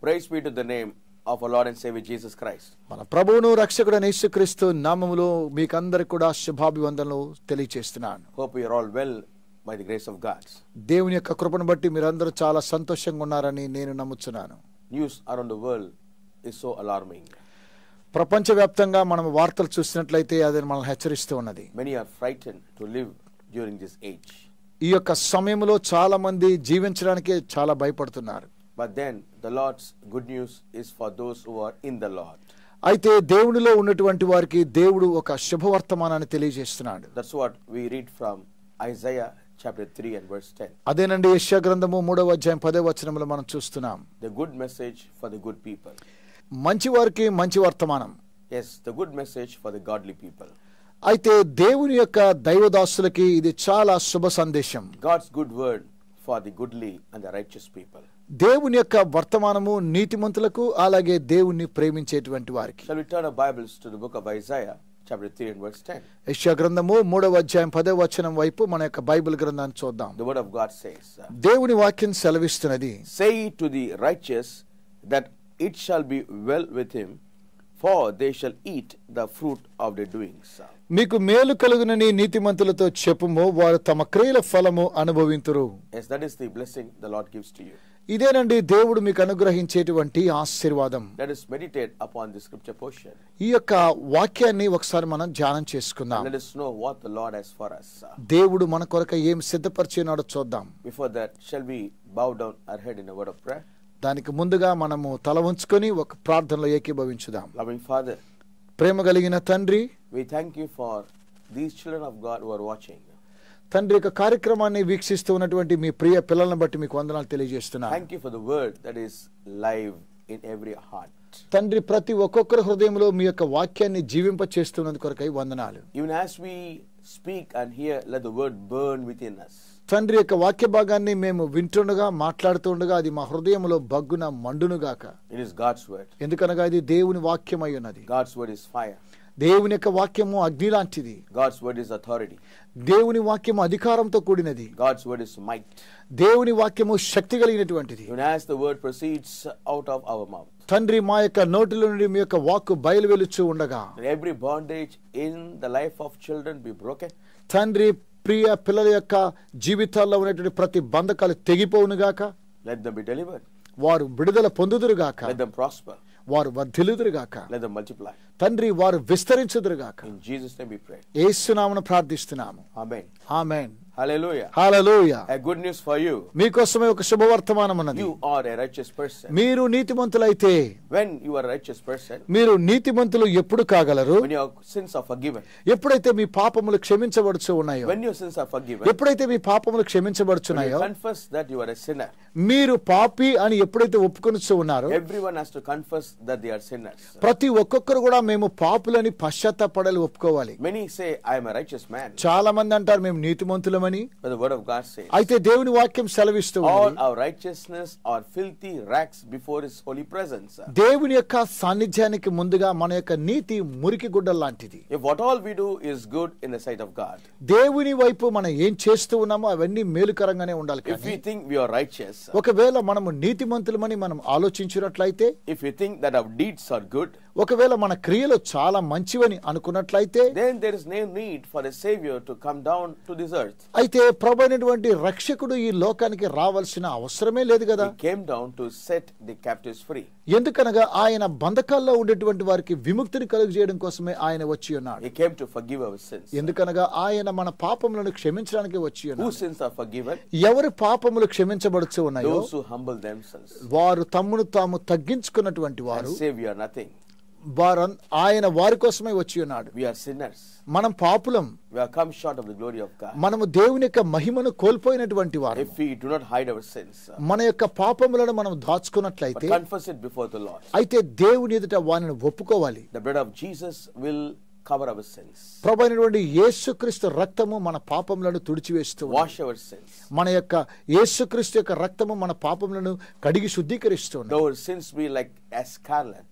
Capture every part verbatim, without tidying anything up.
Praise be to the name of our Lord and Savior Jesus Christ. మన ప్రభువును రక్షకుడైన యేసుక్రీస్తు నామములో మీకందరికీ కూడా శుభాభివందనలు తెలియజేస్తున్నాను. Hope you are all well by the grace of God. దేవుని యొక్క కృపను బట్టి మీరందరూ చాలా సంతోషంగా ఉన్నారని నేను నమ్ముచున్నాను. News around the world is so alarming. ప్రపంచవ్యాప్తంగా మనం వార్తలు చూసినట్లయితే అది మనల్ని హెచ్చరిస్తూ ఉన్నది. Many are frightened to live during this age. ఈ యొక్క సమయంలో చాలా మంది జీవించడానికి చాలా భయపడుతున్నారు. But then the Lord's good news is for those who are in the Lord. అయితే దేవునిలో ఉన్నటువంటి వారికి దేవుడు ఒక శుభవర్తమానాన్ని తెలియజేస్తున్నాడు. That's what we read from Isaiah chapter three and verse ten. అదేనండి యెషయా గ్రంథము మూడవ అధ్యాయం పదవ వచనంలో మనం చూస్తున్నాం. The good message for the good people. మంచి వారికి మంచి వర్తమానం. Yes, the good message for the godly people. అయితే దేవుని యొక్క దైవదాసులకి ఇది చాలా శుభ సందేశం. God's good word for the goodly and the righteous people. దేవుని యొక్క వర్తమానము నీతిమంతులకు అలాగే దేవుణ్ణి ప్రేమించేటువంటి వారికి. Shall we turn our Bibles to the book of Isaiah chapter three and verse ten? యెషయా గ్రంథము మూడవ అధ్యాయం పదవ వచనం వైపు మన యొక్క బైబిల్ గ్రంథాన్ని చూద్దాం. The word of God says, దేవుని వాక్యం సెలవిస్తున్నది, say to the righteous that it shall be well with him, for they shall eat the fruit of their doings. మీకు మేలు కలుగునని నీతిమంతులతో చెప్పుము, వారు తమ క్రియల ఫలము అనుభవింతురు. Yes, that is the blessing the Lord gives to you. ఇదేనండి దేవుడు మీకు అనుగ్రహించేటువంటి ఆశీర్వాదం. Let us meditate upon the scripture portion. ఈ యొక్క వాక్యాన్ని ఒకసారి మనం ధ్యానం చేసుకుందాం. Let us know what the Lord has for us. దేవుడు మన కొరకు ఏం సిద్ధపరిచినాడో చూద్దాం. Before that, shall we bow down our head in a word of prayer? దానికి ముందుగా మనము తల వంచుకొని ఒక ప్రార్థనలో ఏకీభవించుదాం. Loving Father, ప్రేమ కలిగిన తండ్రి, we thank you for these children of God who are watching. తండ్రి యొక్క కార్యక్రమాన్ని వీక్షిస్తూ ఉన్నటువంటి మీ ప్రియ పిల్లలను బట్టి మీకు వందనాలు తెలియజేస్తున్నాను. Thank you for the word that is live in every heart. తండ్రి, ప్రతి ఒక్కొక్కరి హృదయంలో మీ యొక్క వాక్యాన్ని జీవింప చేస్తున్నందుకు కొరకై వందనాలు. Even as we speak and hear, let the word burn within us. తండ్రి యొక్క వాక్య భాగాన్ని మేము వింటుండగా మాట్లాడుతుండగా అది మా హృదయంలో బగ్గున మండునుగాక. It is God's word. ఎందుకనగా ఇది దేవుని వాక్యం అయి ఉన్నది. God's word is fire. దేవుని యొక్క వాక్యము అగ్ని లాంటిది. God's word is authority. దేవుని వాక్యము అధికారంతో కూడినది. God's word is might. దేవుని వాక్యము శక్తి కలిగినటువంటిది. Even as the word proceeds out of our mouth, తండ్రి, మా యొక్క నోటిలో నుండి మీ యొక్క వాక్కు బయలువెలుచు ఉండగా every bondage in the life of children be broken. తండ్రి, ప్రియ పిల్లల యొక్క జీవితాల్లో ఉన్నటువంటి ప్రతి బంధకాలు తెగిపోవునుగాక. Let them be delivered. వారు విడుదల పొందుదురుగాక. Let them prosper. వారు వర్ధిల్లుదురుగాక. Let them multiply. తండ్రి, వారు విస్తరించుదురుగాక. In Jesus' name we pray. యేసు నామమున ప్రార్థిస్తున్నాము. Amen. Amen. Hallelujah. Hallelujah. A good news for you. మీకోసమే ఒక శుభవర్తమానం ఉన్నది. You are a righteous person. మీరు నీతిమంతులైతే, When you are a righteous person, మీరు నీతిమంతులు ఎప్పుడు కాగలరు? when your sins are forgiven. ఎప్పుడైతే మీ పాపములు క్షమించబడుచు ఉన్నాయో, When your sins are forgiven, ఎప్పుడైతే మీ పాపములు when క్షమించబడుచున్నాయో, you confess that you are a sinner. మీరు పాపి అని ఎప్పుడైతే ఒప్పుకొనుచు ఉన్నారో, Everyone has to confess that they are sinners. ప్రతి ఒక్కొక్కరు కూడా మేము పాపులని పశ్చాత్తాపడాలి, ఒప్పుకోవాలి. Many say, I am a righteous man. చాలా మంది అంటారు మేము నీతిమంతులమని. But the word of God says, అయితే దేవుని వాక్యం సెలవిస్తూ all ఉంది, our righteousness are filthy rags before his holy presence. దేవుని యొక్క సాన్నిధ్యానికి ముందుగా మన యొక్క నీతి మురికి గుడ్డ లాంటిది. If what all we do is good in the sight of God, దేవుని వైపు మనం ఏం చేస్తూ ఉన్నామో అవన్నీ మేలుకరంగానే ఉండాలి. if we think we are righteous, ఒకవేళ మనము నీతిమంతులమని మనం ఆలోచించినట్లయితే, if we think that our deeds are good, ఒకవేళ మన క్రియలు చాలా మంచివని అనుకున్నట్లయితే, then there is no need for a savior to come down to this earth. అయితే ప్రభు అయినటువంటి రక్షకుడు ఈ లోకానికి రావాల్సిన అవసరమే లేదు కదా. He came down to set the captives free. ఎందుకనగా ఆయన బంధకాల్లో ఉండేటువంటి వారికి విముక్తిని కలుగజేయడం కోసమే ఆయన వచ్చి ఉన్నాడు. He came to forgive our sins. ఎందుకనగా ఆయన మన పాపములను క్షమించడానికి వచ్చి ఉన్నాడు. Whose sins are forgiven? ఎవరి పాపములు క్షమించబడుచు ఉన్నాయో, Those who humble themselves వారు తమ్మును తాము తగ్గించుకున్నటువంటి and వారు, say we are nothing. వారు ఆయన వారి కోసమే వచ్చి ఉన్నాడు. We are sinners. మనం పాపులం. We have come short of the glory of God. మనము దేవుని యొక్క మహిమను కోల్పోయినటువంటి వారు. If we do not hide our sins, మన యొక్క పాపములను మనం దాచుకున్నట్లయితే, but confess it before the Lord, అయితే దేవుని ఎదుట వారిని ఒప్పుకోవాలి. the blood of Jesus will cover our sins. ప్రభు అయినటువంటి యేసుక్రీస్తు రక్తము మన పాపములను తుడిచివేస్తూ ఉంది. Wash our sins. మన యొక్క యేసుక్రీస్తు యొక్క రక్తము మన పాపములను కడిగి శుద్ధీకరిస్తుంది. Though our sins be like as scarlet,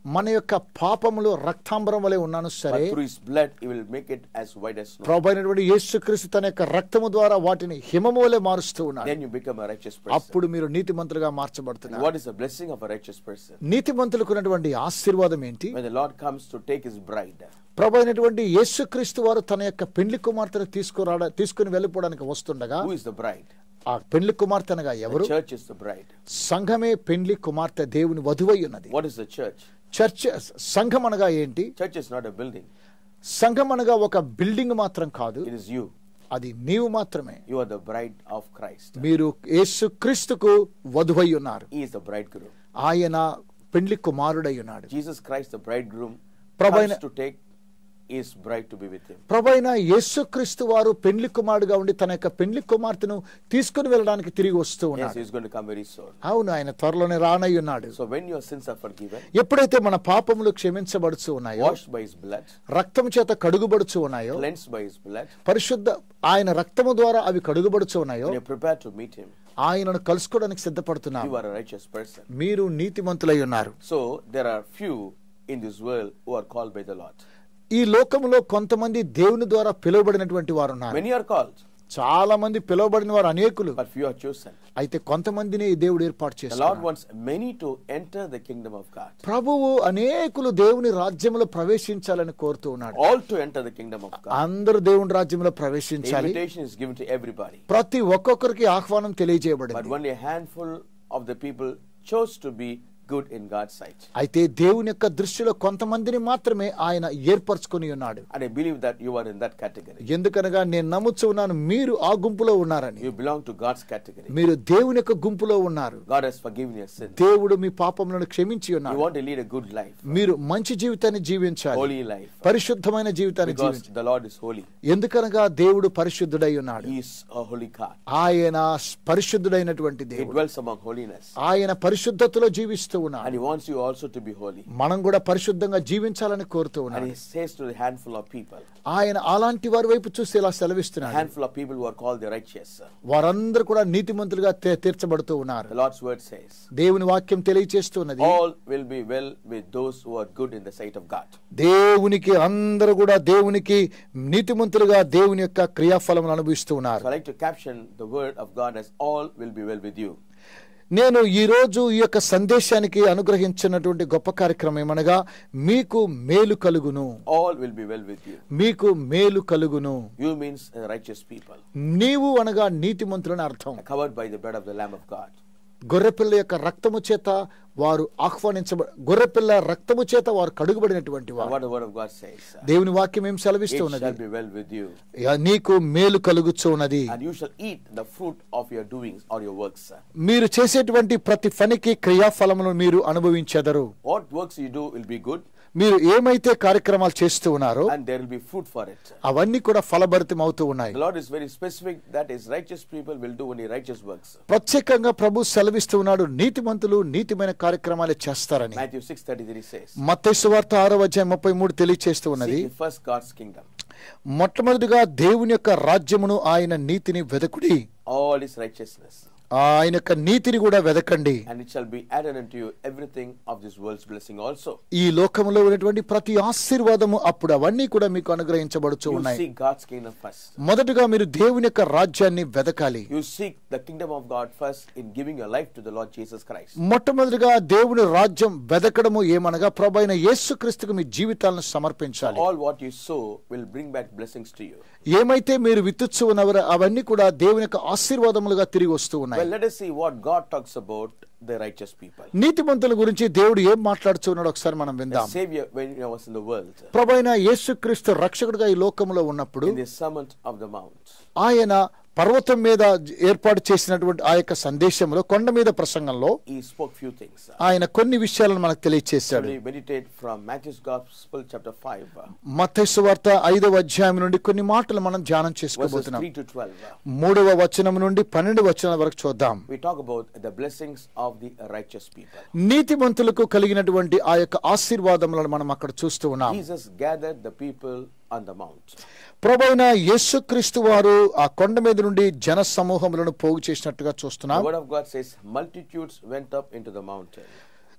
మన యొక్క పాపములు రక్తాంబరం వలె ఉన్నాను సరే, but through his blood he will make it as white as snow. ప్రభువైనటువంటి యేసుక్రీస్తు తన యొక్క రక్తము ద్వారా వాటిని హిమము వలె మారుస్తూ ఉన్నాడు. Then you become a righteous person. అప్పుడు మీరు నీతిమంతులుగా మార్చబడుతున్నారు. What is the blessing of a righteous person? నీతిమంతులకు ఉన్నటువంటి ఆశీర్వాదం ఏంటి? When the Lord comes to take his bride, ప్రభువైనటువంటి యేసుక్రీస్తు వారు తన యొక్క పెండ్లి కుమార్తెను తీసుకురాడ తీసుకుని వెళ్ళిపోవడానికి వస్తుండగా, who is the bride? ఆ పెండ్లి కుమార్తె అనగా ఎవరు? The church is the bride. సంఘమే పెండ్లి కుమార్తె, దేవుని వధువై ఉన్నది. What is the church? Church సంఘం అనగా ఏంటి? Church is not a building. సంఘం అనగా ఒక బిల్డింగ్ మాత్రం కాదు, It is you. అది నీవు మాత్రమే. You are the bride of Christ. మీరు యేసుక్రీస్తుకు వధువై ఉన్నారు. He is the bridegroom. ఆయన పెండ్లి కుమారుడై ఉన్నాడు. Jesus Christ, the bridegroom, Prabhu- comes to take his bride to be with him. ప్రభువైన యేసుక్రీస్తు వారు పెండ్లి కుమారుడుగా ఉండి తన యొక్క పెండ్లి కుమార్తెను తీసుకుని వెళ్ళడానికి తిరిగి వస్తూ Yes, ఉన్నాడు. he is going to come very soon. అవును, ఆయన త్వరలోనే రానై ఉన్నాడు. So when your sins are forgiven, ఎప్పుడైతే మన పాపములు క్షమించబడుచు ఉన్నాయో, washed by his blood, రక్తము చేత కడుగుబడుచు ఉన్నాయో, cleansed by his blood, పరిశుద్ధ ఆయన రక్తము ద్వారా అవి కడుగుబడుచు ఉన్నాయో, when you're prepared to meet him, ఆయనను కలుసుకోవడానికి సిద్ధపడుతున్నారు. you are a righteous person. మీరు నీతిమంతులై ఉన్నారు. So there are few in this world who are called by the Lord. ఈ లోకములో కొంతమంది దేవుని ద్వారా పిలువబడినటువంటి వారు ఉన్నారు. Many are called, చాలా మంది పిలువబడిన వారు అనేకులు, but few are chosen. అయితే కొంతమందిని దేవుడు ఏర్పాటు The Lord చేశాడు. wants many to enter the kingdom of God. ప్రభువు అనేకులు దేవుని రాజ్యములో ప్రవేశించాలని కోరుతూ ఉన్నాడు. All to enter the kingdom of God. అందరూ దేవుని రాజ్యంలో The ప్రవేశించాలి. invitation is given to everybody, ప్రతి ఒక్కొక్కరికి ఆహ్వానం but తెలియజేయబడింది. only a handful of the people chose to be good in God's sight. అయితే దేవుని యొక్క దృష్టిలో కొంతమందిని మాత్రమే ఆయన ఏర్పరచుకొని ఉన్నాడు. And I believe that you are in that category. ఎందుకనగా నేను నమ్ముచు ఉన్నాను మీరు ఆ గుంపులో ఉన్నారని. You belong to God's category. మీరు దేవుని యొక్క గుంపులో ఉన్నారు. God has forgiven your sins. దేవుడు మీ పాపములను క్షమించి You ఉన్నాడు. want to lead a good life, మీరు మంచి జీవితాన్ని జీవించాలి, holy life, పరిశుద్ధమైన జీవితాన్ని because జీవించాలి. the Lord is holy. ఎందుకనగా దేవుడు పరిశుద్ధుడై ఉన్నాడు. He is a holy God. ఆయన పరిశుద్ధుడైనటువంటి He దేవుడు. dwells among holiness. ఆయన పరిశుద్ధతలో జీవిస్తూ ఉన్నాడు. And he wants you also to be holy. మనం కూడా పరిశుద్ధంగా జీవించాలని కోరుతూ And ఉన్నాడు. he says to the handful of people, ఆయన అలాంటి వారి వైపు చూసి ఇలా a సెలవిస్తున్నాడు. handful of people who are called the righteous. వారందరూ కూడా నీతిమంతులుగా తీ- తీర్చబడుతూ ఉన్నారు. The Lord's word says, దేవుని వాక్యం తెలియచేస్తున్నది, all will be well with those who are good in the sight of God. దేవునికి అందరూ కూడా దేవునికి నీతిమంతులుగా దేవుని యొక్క క్రియాఫలమును అనుభవిస్తూ ఉన్నారు. So I like to caption the word of God as all will be well with you. నేను ఈ రోజు ఈ యొక్క సందేశానికి అనుగ్రహించినటువంటి గొప్ప కార్యక్రమం ఏమనగా, మీకు మేలు కలుగును. All will be well with you. మీకు మేలు కలుగును. You means uh, righteous people, నీవు అనగా నీతిమంతులని అర్థం. covered by the blood of the Lamb of God. గొర్రెపిల్ల యొక్క రక్తము చేత వారు ఆహ్వానించబ గొర్రెపిల్ల రక్తము చేత వారు కడుగుబడినటువంటి And వారు. what the word of God says, uh, దేవుని వాక్యం ఏం it సెలవిస్తూ ఉన్నది, shall be well with you, నీకు మేలు కలుగుచు ఉన్నది. and you shall eat the fruit of your doings or your works. మీరు చేసేటువంటి ప్రతి పనికి క్రియాఫలమును మీరు అనుభవించెదరు. What works you do will be good, మీరు ఏమైతే కార్యక్రమాలు చేస్తూ ఉన్నారో and there will be fruit for it. అవన్నీ కూడా ఫలభరితం అవుతూ ఉన్నాయి. The Lord is very specific that his righteous people will do only righteous works. ప్రత్యేకంగా ప్రభు సెలవిస్తూ ఉన్నాడు, నీతిమంతులు నీతిమైన కార్యక్రమాలు చేస్తారని. Matthew six thirty-three says, మత్తయి సువార్త ఆరవ అధ్యాయం ముప్పై మూడు తెలియచేస్తూ ఉన్నది, seek ye first God's kingdom, మొట్టమొదటిగా దేవుని యొక్క రాజ్యమును ఆయన నీతిని వెదకుడి, all his righteousness, ఆయన యొక్క నీతిని కూడా వెదకండి, and it shall be added unto you everything of this world's blessing also. ఈ లోకములో ఉన్నటువంటి ప్రతి ఆశీర్వాదము అప్పుడు అవన్నీ కూడా మీకు అనుగ్రహించబడుచు You ఉన్నాయి. seek God's kingdom first. మొదటగా మీరు దేవుని యొక్క రాజ్యాన్ని వెదకాలి. You seek the kingdom of God first in giving your life to the Lord Jesus Christ. మొట్టమొదటిగా దేవుని రాజ్యం వెదకడము ఏమనగా ప్రభు అయిన యేసుక్రీస్తుకు మీ జీవితాలను సమర్పించాలి. All what you sow will bring back blessings to you. ఏమైతే మీరు విత్తుచు ఉన్నవారో అవన్నీ కూడా దేవుని యొక్క ఆశీర్వాదములుగా తిరిగి వస్తూ ఉన్నాయి. Well, let us see what God talks about the righteous people. నీతిమంతుల గురించి దేవుడు ఏం మాట్లాడుతున్నాడో ఒకసారి మనం The విందాం. Savior, when he was in the world, ప్రభు అయిన యేసుక్రీస్తు రక్షకుడిగా ఈ లోకములో ఉన్నప్పుడు in the Sermon of the Mount, ఆయన పర్వతం మీద ఏర్పాటు చేసినటువంటి ఆ యొక్క సందేశంలో, కొండ మీద ప్రసంగంలో he spoke few things. ఆయన కొన్ని విషయాలను మనకు తెలియచేశాడు. We meditate from Matthew's Gospel chapter five, మత్తయి సువార్త ఐదవ అధ్యాయం నుండి కొన్ని మాటలు మనం ధ్యానం verses చేసుకోబోతున్నాం. three to twelve. మూడవ వచనం నుండి పన్నెండు వచనాల వరకు చూద్దాం. We talk about the blessings of the righteous people. నీతిమంతులకు కలిగినటువంటి ఆ యొక్క ఆశీర్వాదములను మనం అక్కడ చూస్తూ ఉన్నాం. Jesus gathered the people on the mount. ప్రభువైన యేసుక్రీస్తు వారు ఆ కొండ మీద నుండి జన సమూహములను పోగు చేసినట్టుగా The చూస్తున్నాం. word of God says multitudes went up into the mountain.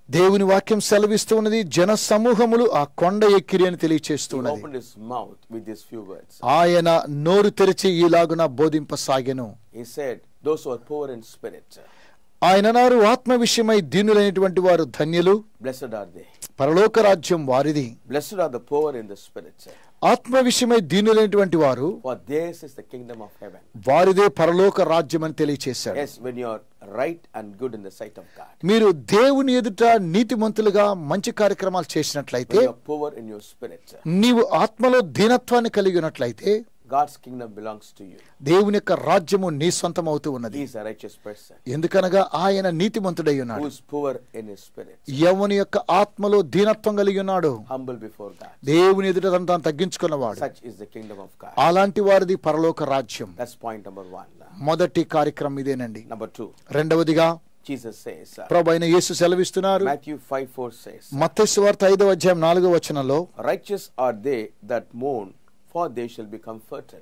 దేవుని వాక్యం సెలవిస్తూ ఉన్నది, జన సమూహములు ఆ కొండ ఎక్కిరి అని He తెలియచేస్తున్నది. opened his mouth with these few words. ఆయన నోరు తెరిచి ఈలాగున బోధింపసాగెను. He said, those who are poor in spirit, ఆయన నారు ఆత్మ విషయమై దీనులైనటువంటి వారు ధన్యులు, blessed are they. పరలోక రాజ్యం వారిది. Blessed are the poor in the spirit, ఆత్మ విషయమై దీనులైనటువంటి వారు, for theirs is the kingdom of heaven. వారిదే పరలోక రాజ్యం అని తెలియచేశాడు. Yes, when you are right and good in the sight of God. మీరు దేవుని ఎదుట నీతిమంతులుగా మంచి కార్యక్రమాలు చేసినట్లయితే, When you are poor in your spirit, నీవు ఆత్మలో దీనత్వాన్ని కలిగి ఉన్నట్లయితే, God's kingdom belongs to you. దేవుని యొక్క రాజ్యము నీ సొంతం అవుతూ ఉన్నది. He is a righteous person. ఎందుకనగా ఆయన నీతిమంతుడై ఉన్నాడు. Who is poor in his spirit. యెహోవా యొక్క ఆత్మలో దీనత్వం కలిగి ఉన్నాడు. Humble before God. దేవుని ఎదుట తనను తాను తగ్గించుకున్నవాడు. Such is the kingdom of God. అలాంటి వారిది పరలోక రాజ్యం. That's point number one. మొదటి కార్యక్రమం ఇదేనండి. Number two. రెండవదిగా Jesus says. ప్రభువైన అయిన యేసు సెలవిస్తున్నారు. Matthew five four says. మత్తయి సువార్త ఐదవ అధ్యాయం నాలుగవ వచనంలో, Righteous are they that mourn, for they shall be comforted.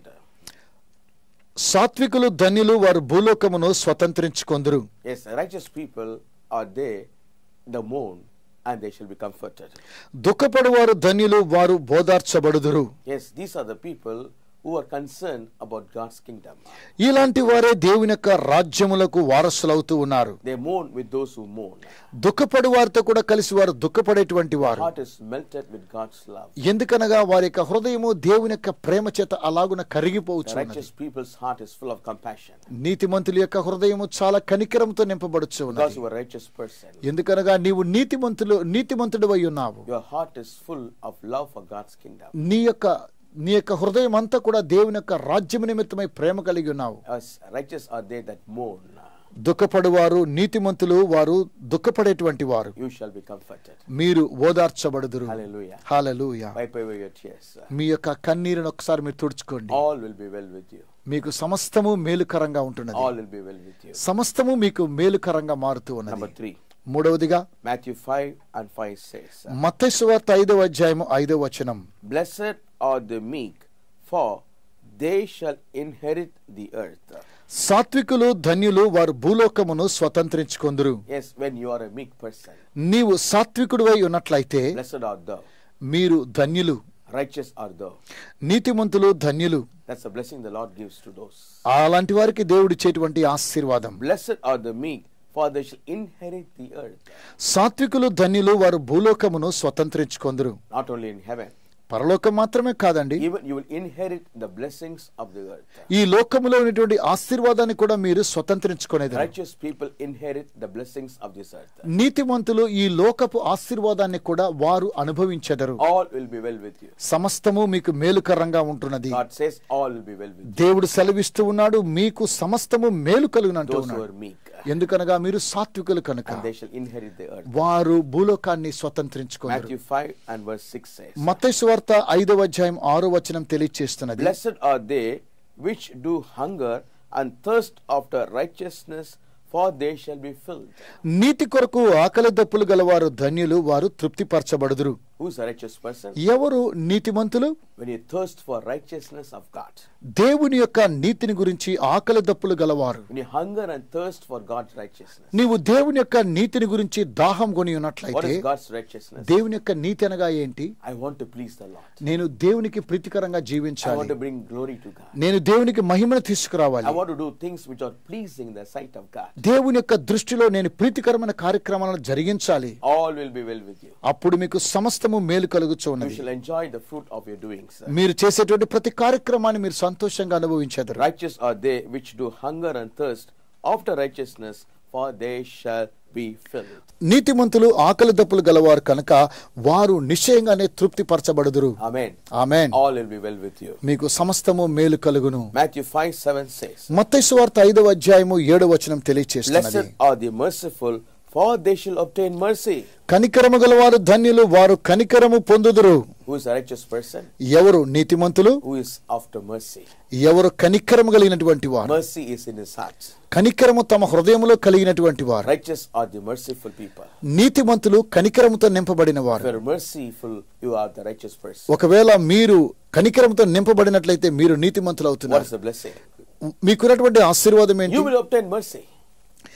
సాత్వికులు ధన్యులు, వారు భూలోకమును స్వతంత్రించుకొందురు. Yes, righteous people are they that mourn, and they shall be comforted. దుఃఖపడువారు ధన్యులు, వారు బోధార్చబడుదురు. Yes, these are the people who are concerned about God's kingdom. ఇలాంటి వారే దేవుని యొక్క రాజ్యములకు వారసులవుతూ ఉన్నారు. They mourn with those who mourn. దుఃఖపడు వారితో కూడా కలిసి వారు దుఃఖపడేటువంటి వారు. Heart is melted with God's love. ఎందుకనగా వారి యొక్క హృదయము దేవుని యొక్క ప్రేమ చేత అలాగున The కరిగిపోవచ్చు. righteous people's heart is full of compassion. నీతిమంతుల యొక్క హృదయము చాలా కనికరంతో నింపబడుచు Because ఉన్నది. you are a righteous person, ఎందుకనగా నీవు నీతిమంతులు నీతిమంతుడు అయి ఉన్నావు. your heart is full of love for God's kingdom. నీ యొక్క నీ యొక్క హృదయం అంతా కూడా దేవుని యొక్క రాజ్యము నిమిత్తమై ప్రేమ కలిగి ఉన్నావు. As righteous are they that mourn, దుఃఖపడువారు నీతిమంతులు, వారు దుఃఖపడేటువంటి వారు. you shall be comforted. మీరు ఓదార్చబడుదురు. Hallelujah. Hallelujah. Wipe away your tears. మీ యొక్క కన్నీరును ఒకసారి మీరు తుడుచుకోండి. All will be well with you. మీకు సమస్తము మేలుకరంగా ఉంటున్నది. All will be well with you. సమస్తము మీకు మేలుకరంగా మారుతూ Number ఉన్నది. three. మూడవదిగా Matthew five and five says, మత్తయి సువార్త ఐదవ అధ్యాయము ఐదవ వచనం, Blessed are the meek, for they shall inherit the earth. సాత్వికులు ధన్యులు, వారు భూలోకమును స్వతంత్రించుకొందురు. Yes, when you are a meek person, నీవు సాత్వికుడివై ఉన్నట్లయితే blessed art thou. మీరు ధన్యులు. Righteous are thou. నీతిమంతులు ధన్యులు. That's a blessing the Lord gives to those. అలాంటి వారికి దేవుడిచ్చేటువంటి ఆశీర్వాదం. Blessed are the meek, for they shall inherit the earth. సాత్వికులు ధన్యులు, వారు భూలోకమును స్వతంత్రించుకొందురు. Not only in heaven, పరలోకం మాత్రమే కాదండి, even you will inherit the blessings of the earth. ఈ లోకములో ఉన్నటువంటి ఆశీర్వాదాన్ని కూడా మీరు స్వతంత్రించుకునేది. Righteous people inherit the blessings of this earth. నీతిమంతులు ఈ లోకపు ఆశీర్వాదాన్ని కూడా వారు అనుభవించెదరు. All will be well with you. సమస్తము మీకు మేలుకరంగా ఉంటున్నది. God says all will be well with you. దేవుడు సెలవిస్తూ ఉన్నాడు, మీకు సమస్తము మేలు కలుగునంటూ Those who ఉన్నాడు. are meek, ఎందుకనగా మీరు సాత్వికులు కనుక and they shall inherit the earth. వారు భూలోకాన్ని స్వతంత్రించుకున్నారు. Matthew five and verse six says, మత్తయి సువార్త ఐదవ అధ్యాయం ఆరో వచనం తెలియచేస్తున్నది, Blessed are they which do hunger and thirst after righteousness, for they shall be filled. నీతి కొరకు ఆకలి దప్పులు గలవారు ధన్యులు, వారు తృప్తిపరచబడుదురు. Who is a righteous person? ఎవరు నీతిమంతులు? When you thirst for righteousness of God. దేవుని యొక్క నీతిని గురించి ఆకలి దప్పులు గలవారు. When you hunger and thirst for God's righteousness. నీవు దేవుని యొక్క నీతిని గురించి దాహం కొని What ఉన్నట్లయితే, is God's righteousness? దేవుని యొక్క నీతి అనగా ఏంటి? I want to please the Lord. నేను దేవునికి ప్రీతికరంగా I జీవించాలి. want to bring glory to God. నేను దేవునికి మహిమను తీసుకురావాలి. I want to do things which are pleasing in the sight of God. దేవుని యొక్క దృష్టిలో నేను ప్రీతికరమైన కార్యక్రమాలను జరిగించాలి. All will be well with you. అప్పుడు మీకు సమస్తము మేలు కలుగుచు You ఉన్నది. shall enjoy the fruit of your doings. మీరు చేసేటువంటి ప్రతి కార్యక్రమాన్ని మీరు సంతోషంగా అనుభవించెదరు. Righteous are they which do hunger and thirst after righteousness, for they shall be filled. నీతిమంతులు ఆకలి దప్పులు గలవారు కనుక వారు నిశ్చయంగానే తృప్తి పరచబడుదురు. Amen. Amen. All will be well with you. మీకు సమస్తము మేలు కలుగును. Matthew five seven says, మత్తయి సువార్త ఐదవ అధ్యాయము ఏడవ వచనం తెలియచేస్తున్నది, Blessed are the merciful, for they shall obtain mercy. కనికరము గలవారు ధన్యులు, వారు కనికరము పొందుదురు. Who is a righteous person? ఎవరు నీతిమంతులు? Who is after mercy. ఎవరు కనికరము కలిగినటువంటి వారు? Mercy is in his heart. కనికరము తమ హృదయములో కలిగినటువంటి వారు. Righteous are the merciful people. నీతిమంతులు కనికరముతో నింపబడిన If వారు. you are merciful, you are the righteous person. ఒకవేళ మీరు కనికరముతో నింపబడినట్లయితే మీరు నీతిమంతులు What అవుతున్నారు. is the blessing? మీకున్నటువంటి ఆశీర్వాదం You ఏంటి? will obtain mercy.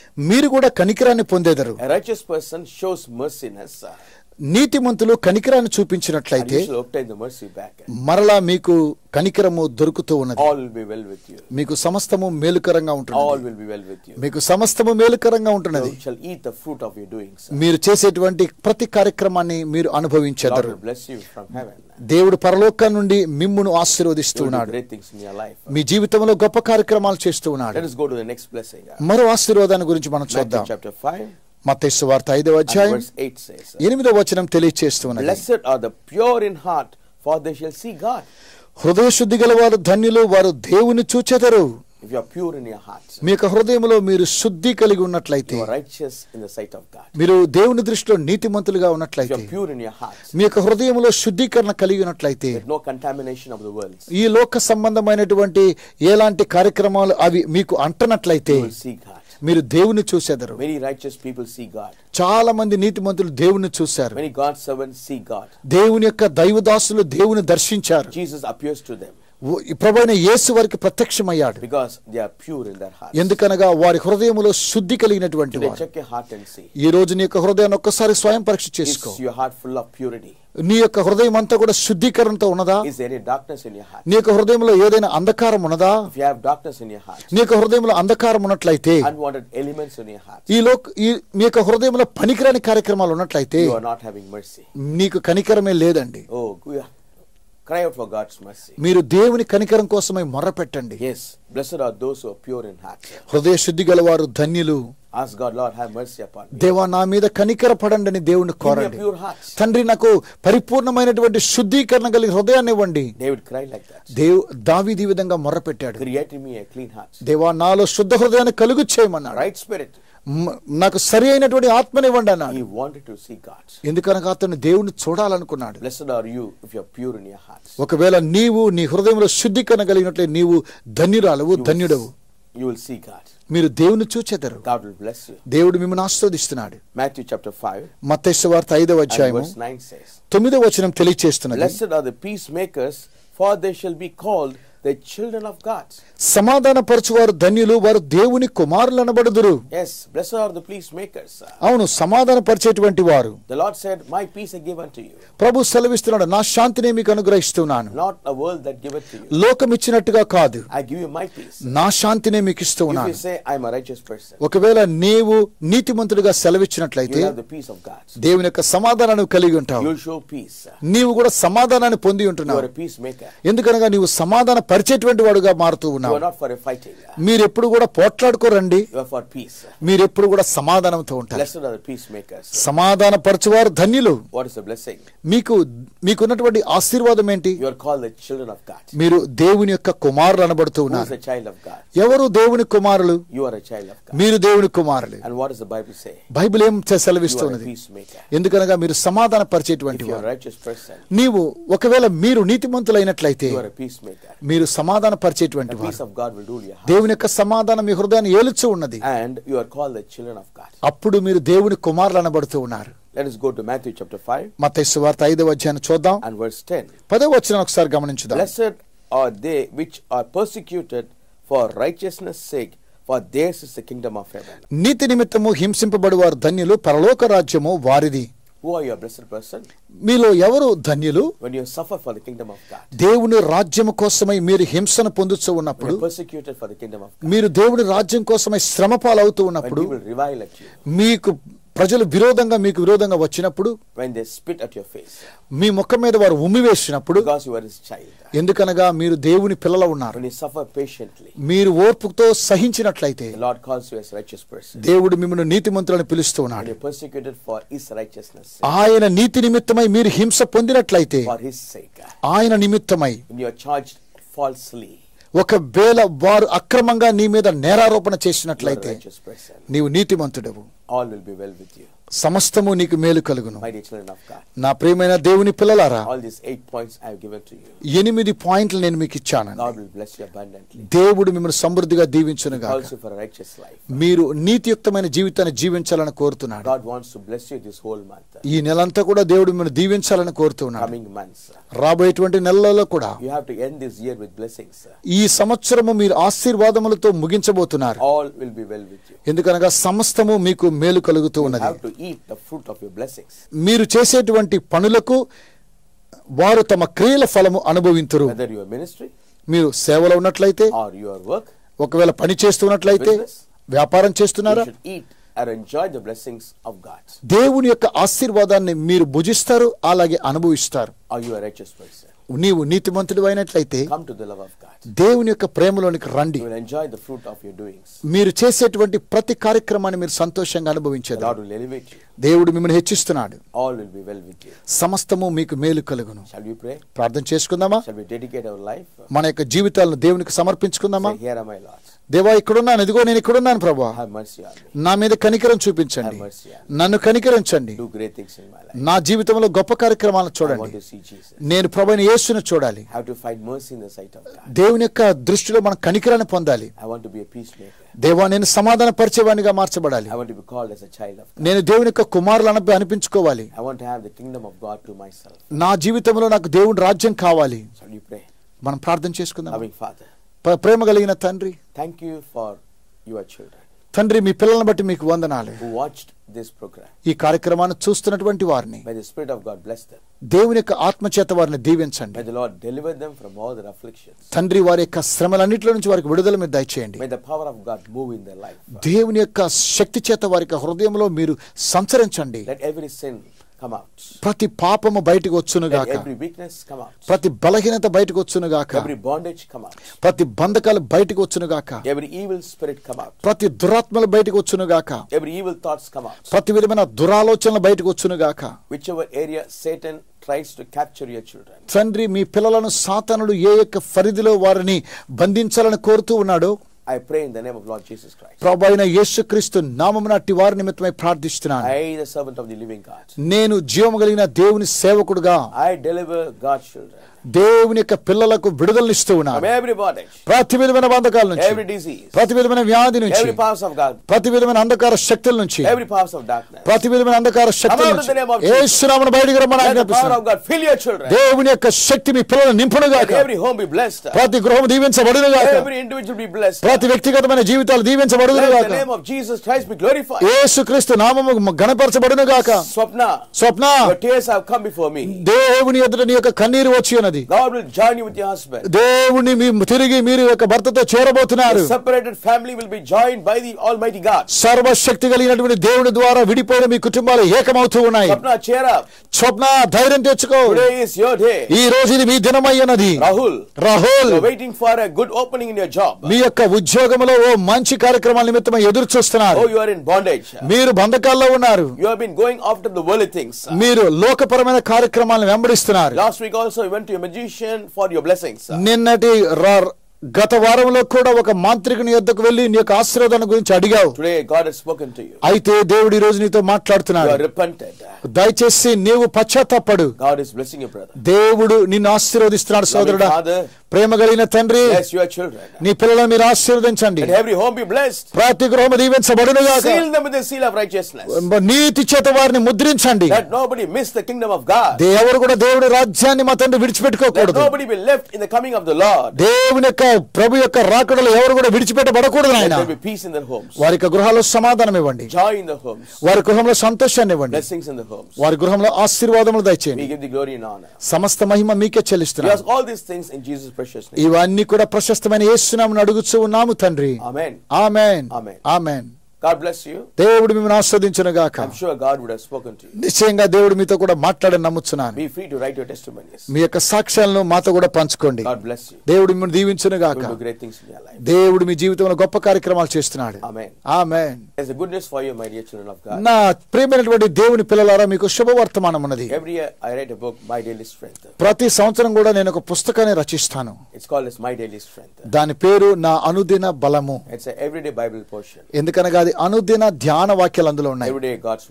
మీరు కూడా కనికరాన్ని పొందేదరు. A righteous person shows merciness. నీతిమంతులు కనికరాన్ని And చూపించినట్లయితే you shall obtain the mercy back. మరలా మీకు కనికరము దొరుకుతూ ఉన్నది. All will be well with you. మీకు సమస్తము మేలుకరంగా All ఉంటుంది. will be well with you. మీకు సమస్తము మేలుకరంగా ఉంటున్నది. You shall eat the fruit of your doings. మీరు చేసేటువంటి ప్రతి కార్యక్రమాన్ని మీరు Lord అనుభవించెదరు. will bless you from heaven. దేవుడు పరలోకం నుండి మిమ్మును You will do ఆశీర్వదిస్తున్నాడు. great things in your life. మీ జీవితంలో గొప్ప కార్యక్రమాలు చేస్తూ ఉన్నాడు. Let us go to the next blessing. మరో ఆశీర్వాదాన్ని గురించి మనం Matthew చూద్దాం. chapter five మత్తయి సువార్త ఐదవ and అధ్యాయం verse eight says, ఎనిమిదవ వచనం తెలియచేస్తున్నది. Blessed are the pure in heart, for they shall see God. హృదయ శుద్ధి గల వారు ధన్యులు, వారు దేవుని చూచెదరు. If you are pure in your heart, మీ యొక్క హృదయంలో మీరు శుద్ధి కలిగి ఉన్నట్లయితే, you are righteous in the sight of God. మీరు దేవుని దృష్టిలో నీతిమంతులుగా If you ఉన్నట్లయితే, are pure in your heart, మీ యొక్క హృదయంలో శుద్ధీకరణ కలిగి ఉన్నట్లయితే, with no contamination of the world, ఈ లోక సంబంధమైనటువంటి ఎలాంటి కార్యక్రమాలు అవి మీకు అంటనట్లయితే you will see God. మీరు దేవుని చూసేదరు. Many righteous people see God. చాలా మంది నీతిమంతులు దేవుని చూశారు. Many God's servants see God. దేవుని యొక్క దైవదాసులు దేవుని దర్శించారు. Jesus appears to them ప్రభువైన యేసు వారికి ప్రత్యక్షమయ్యాడు. because they are pure in their hearts. ఎందుకనగా వారి హృదయములో శుద్ధి కలిగినటువంటి Today, వారు. check your heart and see. ఈ రోజు నీ యొక్క హృదయాన్ని ఒక్కసారి స్వయం పరీక్ష చేసుకో. Is your heart full of purity? నీ యొక్క హృదయం అంతా కూడా శుద్ధీకరణతో ఉన్నదా? Is there any darkness in your heart? నీ యొక్క హృదయంలో ఏదైనా అంధకారం ఉన్నదా? If you have darkness in your heart, నీ యొక్క హృదయంలో అంధకారం ఉన్నట్లయితే, unwanted elements in your heart, ఈ లోక ఈ మీ యొక్క హృదయంలో పనికిరాని కార్యక్రమాలు ఉన్నట్లయితే you are not having mercy. నీకు కనికరమే లేదండి. Oh, go- cry out for God's mercy. మీరు దేవుని కనికరం కోసమై మొర్ర పెట్టండి. Yes, blessed are those who are pure in heart. హృదయ శుద్ధి గలవారు ధన్యులు. Ask God, Lord, have mercy upon me. దేవా నా మీద కనికర పడండి అని దేవుని Give me a కోరండి. pure heart. తండ్రి నాకు పరిపూర్ణమైనటువంటి శుద్ధీకరణ కలిగి హృదయాన్ని ఇవ్వండి. David cried like that. దేవు దావీదు ఈ విధంగా మొర్ర పెట్టాడు. Create in me a clean heart. దేవా నాలో శుద్ధ హృదయాన్ని కలుగు చేయమన్నాడు. Right spirit. మ- నాకు సరి అయినటువంటి ఆత్మనివ్వండి అన్నాడు. He wanted to see God. ఎందుకనగా అతను దేవుని చూడాలనుకున్నాడు. Blessed are you if you are pure in your heart. ఒకవేళ నీవు నీ హృదయంలో శుద్ధీకరణ కలిగినట్లే నీవు ధన్యురాలవు, ధన్యుడవు. You will see God. మీరు దేవుని చూచెదరు. God will bless you. దేవుడు మిమ్మల్ని ఆశీర్వదిస్తున్నాడు. Matthew chapter five మత్తయి సువార్త ఐదవ and అధ్యాయము verse nine says, తొమ్మిదవ వచనం తెలియచేస్తున్నది. Blessed are the peacemakers, for they shall be called the children of God. సమాధాన పరచువారు ధన్యులు, వారు దేవుని కుమారులు అనబడుదురు. Yes, blessed are the peacemakers. అవును, సమాధాన పరిచేటువంటి వారు. The Lord said, my peace I give unto you, ప్రభు సెలవిస్తున్నాడు, నా శాంతిని మీకు అనుగ్రహిస్తున్నాను. not a world that giveth to you. లోకం ఇచ్చినట్టుగా కాదు, I give you my peace. నా శాంతిని మీకు ఇస్తూ If you ఉన్నాను. say, I am a righteous person, ఒకవేళ నీవు నీతిమంతుడిగా you సెలవిచ్చినట్లయితే will have the peace of God. దేవుని యొక్క సమాధానాన్ని కలిగి ఉంటావు. You will show peace. నీవు కూడా సమాధానాన్ని పొంది You ఉంటున్నావు. are a peacemaker. ఎందుకనగా నీవు సమాధాన పరిచేటువంటి వాడుగా మారుతూ You ఉన్నావు. are not for a fighting. మీరెప్పుడు కూడా పోట్లాడుకోరండి, You are for peace. మీరెప్పుడు కూడా సమాధానంతో ఉంటారు. Blessed are the peacemakers. సమాధాన పరచువారు ధన్యులు. What is the blessing? మీకు మీకున్నటువంటి ఆశీర్వాదం ఏంటి? You are called the children of God. మీరు దేవుని యొక్క కుమారులు అనబడుతూ Who is ఉన్నారు. a child of God? ఎవరు దేవుని కుమారులు? You are a child of God. మీరు దేవుని కుమారులు. And what does the Bible say? Bible ఏం చే- You are a సెలవిస్తున్నది? peacemaker. ఎందుకనగా మీరు సమాధాన పరిచేటువంటి If you are వారు. a righteous person, నీవు ఒకవేళ మీరు నీతిమంతులైనట్లయితే you are a peacemaker. మీరు సమాధాన పరిచేటువంటి The వారు. peace of God will rule your heart. దేవుని యొక్క సమాధానం మీ హృదయాన్ని ఏలుచూ ఉన్నది. And you are called the children of God. అప్పుడు మీరు దేవుని కుమారులు అనబడుతూ ఉన్నారు. Let us go to Matthew chapter five మత్తయి సువార్త ఐదవ అధ్యాయాన్ని చూద్దాం. and verse ten. పదవ వచనం ఒకసారి గమనించుదాం. Blessed are they which are persecuted for righteousness' sake, for theirs is the kingdom of heaven. నీతి నిమిత్తము హింసింపబడి వారు ధన్యులు, పరలోక రాజ్యము వారిది. Who are you, a blessed person? మీలో ఎవరు ధన్యులు? When you suffer for the kingdom of God. దేవుని రాజ్యము కోసమై మీరు హింసను పొందుతూ When ఉన్నప్పుడు, you are persecuted for the kingdom of God. మీరు దేవుని రాజ్యం కోసమై శ్రమ పాలవుతూ When ఉన్నప్పుడు, people revile at you. మీకు ప్రజలు విరోధంగా మీకు విరోధంగా వచ్చినప్పుడు, When they spit at your face. మీ ముఖం మీద వారు ఉమ్మి వేసినప్పుడు, Because you are his child. ఎందుకనగా మీరు దేవుని పిల్లలు ఉన్నారు. When you suffer patiently. మీరు ఓర్పుతో సహించినట్లయితే The Lord calls you as a righteous person. దేవుడు మిమ్మల్ని నీతిమంతులను పిలుస్తూ When ఉన్నాడు. you are persecuted for his righteousness, ఆయన నీతి నిమిత్తమై మీరు హింస పొందినట్లయితే, for his sake. ఆయన నిమిత్తమై When you are charged falsely, ఒకవేళ వారు అక్రమంగా నీ మీద నేరారోపణ you are a చేసినట్లయితే righteous person. నీవు నీతిమంతుడవు. All will be well with you. సమస్తము నీకు మేలు కలుగును. My dear children of God, నా ప్రియమైన దేవుని పిల్లలారా, all these eight points I have given to you, ఎనిమిది పాయింట్లు నేను మీకు ఇచ్చాను. God will bless you abundantly. దేవుడు మిమ్మల్ని సమృద్ధిగా దీవించునుగాక. Calls you for a righteous life. మీరు నీతియుక్తమైన జీవితాన్ని జీవించాలని కోరుతున్నాడు. God wants to bless you this whole month. ఈ నెలంతా కూడా దేవుడు మిమ్మల్ని దీవించాలని కోరుతున్నాడు. Coming months, రాబోయేటువంటి నెలలలో కూడా you have to end this year with blessings. ఈ సంవత్సరము మీరు ఆశీర్వాదములతో ముగించబోతున్నారు. All will be well with you. ఎందుకనగా సమస్తము మీకు మేలు కలుగుతూ You ఉన్నది. have to eat the fruit of your blessings. మీరు చేసేటువంటి పనులకు వారు తమ క్రియల ఫలము అనుభవింతురు. Whether your ministry మీరు సేవలో ఉన్నట్లయితే, or your work, ఒకవేళ పని చేస్తున్నట్లయితే, business, వ్యాపారం చేస్తున్నారా, you should eat or enjoy the blessings of God. దేవుని యొక్క ఆశీర్వాదాన్ని మీరు భుజిస్తారు, అలాగే అనుభవిస్తారు. Are you a righteous person? నీవు నీతిమంతుడు అయినట్లయితే Come to the love of God. దేవుని యొక్క ప్రేమలోనికి రండి. You will enjoy the fruit of your doings. మీరు చేసేటువంటి ప్రతి కార్యక్రమాన్ని మీరు సంతోషంగా The అనుభవించేది. Lord will elevate you. దేవుడు మిమ్మల్ని హెచ్చిస్తున్నాడు. All will be well with you. సమస్తము మీకు మేలు కలుగును. Shall we pray? ప్రార్థన చేసుకుందామా? Shall we dedicate our life? మన యొక్క జీవితాలను దేవునికి సమర్పించుకుందామా? Say, here am I, Lord. దేవా, ఇక్కడున్నాను, ఇదిగో నేను ఇక్కడున్నాను ప్రభువా, Have mercy on me. నా మీద కనికరం చూపించండి, Have mercy on me. నన్ను కనికరించండి. Do great things in my life. నా జీవితంలో గొప్ప కార్యక్రమాలను I చూడండి. want to see Jesus. నేను ప్రభువైన యేసును చూడాలి. Have to find mercy in the sight of God. దేవుని యొక్క దృష్టిలో మనం కనికరాన్ని పొందాలి. I want to be a peacemaker. దేవా, నేను సమాధాన పరిచేవానిగా మార్చబడాలి. I want to be called as a child of God. నేను దేవుని యొక్క కుమారులు అనిపి అనిపించుకోవాలి. I want to have the kingdom of God to myself. నా జీవితంలో నాకు దేవుని రాజ్యం కావాలి. Shall we pray? మనం ప్రార్థన చేసుకుందాం. Loving Father, ప- ప్రేమ కలిగిన తండ్రి, thank you for your children తండ్రి మీ పిల్లలను బట్టి మీకు వందనాలు. who watched this program. ఈ కార్యక్రమాన్ని చూస్తున్నటువంటి వారిని May the Spirit of God bless them. దేవుని యొక్క ఆత్మచేత వారిని దీవించండి. May the Lord deliver them from all their afflictions. తండ్రి, వారి యొక్క శ్రమలన్నింటిలో నుంచి వారికి విడుదల మీరు దయచేయండి. May the power of God move in their life. దేవుని యొక్క శక్తి చేత వారి యొక్క హృదయంలో మీరు సంచరించండి. Let every sin come out. ప్రతి పాపము బయటకు Let వచ్చునుగాక, every weakness come out. ప్రతి బలహీనత బయటకు వచ్చునుగాక, Every bondage come out. ప్రతి బంధకాలు బయటకు వచ్చునుగాక, Every evil spirit come out. ప్రతి దురాత్మలు బయటకు వచ్చునుగాక, Every evil thoughts come out. ప్రతి విధమైన దురాలోచనలు బయటకు వచ్చునుగాక. Whichever area Satan tries to capture your children, తండ్రి, మీ పిల్లలను సాతానుడు ఏ యొక్క పరిధిలో వారిని బంధించాలని కోరుతూ ఉన్నాడో, I pray in the name of Lord Jesus Christ. ప్రభు అయిన యేసుక్రీస్తు నామమున అట్టి వారి నిమిత్తమై ప్రార్థిస్తున్నాను. I, the servant of the living God, నేను జీవము కలిగిన దేవుని సేవకుడుగా I deliver God's children దేవుని యొక్క పిల్లలకు విడుదలనిస్తూ ఉన్నాను. from every bondage, ప్రతి విధమైన బంధకాల నుంచి, every disease, ప్రతి విధమైన వ్యాధి నుంచి, every powers of God, ప్రతి విధమైన అంధకార శక్తుల నుంచి, every powers of darkness. ప్రతి విధమైన అంధకార శక్తుల Come out in నుంచి the name of Jesus. యేసు నామమున బయటికి రమ్మని Let the power ఆజ్ఞాపిస్తున్నాను. of God fill your children. దేవుని యొక్క శక్తి మీ పిల్లలను నింపునుగాక. Let every home be blessed. ప్రతి గృహం దీవించబడునుగాక. Every individual be blessed. ప్రతి వ్యక్తిగతమైన జీవితాలు Let దీవించబడునుగాక. the name of Jesus Christ be glorified. యేసుక్రీస్తు నామము ఘనపరచబడునుగాక. Swapna, Swapna, your tears have come before me. దేవుని ఎదుట నీ యొక్క కన్నీరు వచ్చి ఉన్నది. God will join you with your husband. దేవుని మీ తిరిగి మీరు యొక్క భర్తతో చేరబోతున్నారు. The separated family will be joined by the Almighty God. సర్వశక్తి కలిగినటువంటి దేవుని ద్వారా విడిపోయిన మీ కుటుంబాలు ఏకమవుతూ ఉన్నాయి. Swapna, cheer up. స్వప్న, ధైర్యం తెచ్చుకో. Today is your day. ఈ రోజు ఇది మీ దినమై ఉన్నది. Rahul, Rahul, you're waiting for a good opening in your job. మీ యొక్క ఉద్యోగంలో ఓ మంచి కార్యక్రమాల నిమిత్తమై ఎదురు చూస్తున్నారు. Oh, you are in bondage. మీరు బంధకాల్లో ఉన్నారు. You have been going after the worldly things. మీరు లోకపరమైన కార్యక్రమాలను వెంబడిస్తున్నారు. Last week also you went to a magician for your blessings. నిన్నటి రా- గత వారంలో కూడా ఒక మాంత్రికుని యొద్దకు వెళ్లి నీ యొక్క ఆశీర్వాదాన్ని గురించి అడిగావు. Today God has spoken to you. అయితే దేవుడు ఈ రోజు నీతో You మాట్లాడుతున్నాడు. are repented. దయచేసి నీవు పశ్చాత్తాపడు. God is blessing your brother. దేవుడు నిన్ను ఆశీర్వదిస్తున్నాడు సోదరుడా. Loving Father, ప్రేమ కలిగిన తండ్రి, bless your children. నీ పిల్లలను మీరు ఆశీర్వదించండి. Let every home be blessed. ప్రతి గృహము దీవించబడునుగాక. Seal them with the seal of righteousness. నీతి చేత వారిని ముద్రించండి. Let nobody miss the kingdom of God. దేవుడు కూడా దేవుడి రాజ్యాన్ని మా తండ్రి Let విడిచిపెట్టుకోకూడదు. nobody be left in the coming of the Lord. దేవుని యొక్క ప్రభు యొక్క రాకడలో ఎవరు కూడా విడిచిపెట్టబడకూడదు Let నాయన. there be peace in their homes. వారి యొక్క గృహాల్లో సమాధానం ఇవ్వండి. Joy in the homes. వారి గృహంలో సంతోషాన్ని ఇవ్వండి. Blessings in the homes. వారి గృహంలో ఆశీర్వాదములు దయచేయండి. We give the glory and honor. సమస్త మహిమ మీకే We చెల్లిస్తున్నాను. ask all these things in Jesus' precious name. ఇవన్నీ కూడా ప్రశస్తమైన యేసు నామమున అడుగుచూ ఉన్నాము తండ్రి. Amen. Amen. Amen. Amen. God bless you. దేవుడు మిమ్మల్ని ఆస్వాదించును గాక. I'm sure God would have spoken to you. నిశ్చయంగా దేవుడు మీతో కూడా మాట్లాడని నమ్ముచున్నాను. Be free to write your testimonies. మీ యొక్క సాక్ష్యాలను మాతో కూడా పంచుకోండి. God bless you. దేవుడు మిమ్మల్ని దీవించును గాక. Will do great things in your life. దేవుడు మీ జీవితంలో గొప్ప కార్యక్రమాలు చేస్తున్నాడు. Amen. Amen. There's a good news for you, my dear children of God. నా ప్రియమైనటువంటి దేవుని పిల్లలారా, మీకు శుభవర్తమానం ఉన్నది. Every year I write a book, My Daily Strength. ప్రతి సంవత్సరం కూడా నేను ఒక పుస్తకాన్ని రచిస్తాను. It's called as My Daily Strength. దాని పేరు నా అనుదిన బలము. It's an everyday Bible portion. ఎందుకనగా అది అనుదిన ధ్యాన వాక్యాలు అందులో ఉన్నాయి. Everyday God's word.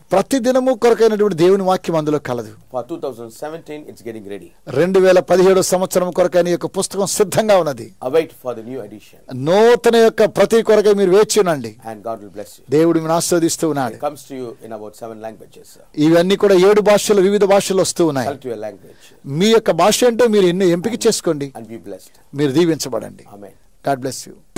ప్రతి దినము కొరకైనటువంటి దేవుని వాక్యం అందులో కలదు. For two thousand seventeen, it's getting ready. రెండు వేల పదిహేడు సంవత్సరం కొరకైన ఈ యొక్క పుస్తకం సిద్ధంగా ఉన్నది. Await for the new edition. నూతన యొక్క ప్రతి కొరకై మీరు వేచి ఉండండి. And God will bless you. దేవుడు మిమ్మల్ని ఆశీర్వదిస్తూ ఉన్నాడు. It comes to you in about seven languages. ఇవన్నీ కూడా ఏడు భాషలు, వివిధ భాషలు వస్తూ ఉన్నాయి. Select your language. మీ యొక్క భాష ఏంటో మీరు ఎన్ని ఎంపిక చేసుకోండి. And be blessed. మీరు దీవించబడండి. Amen. God bless you.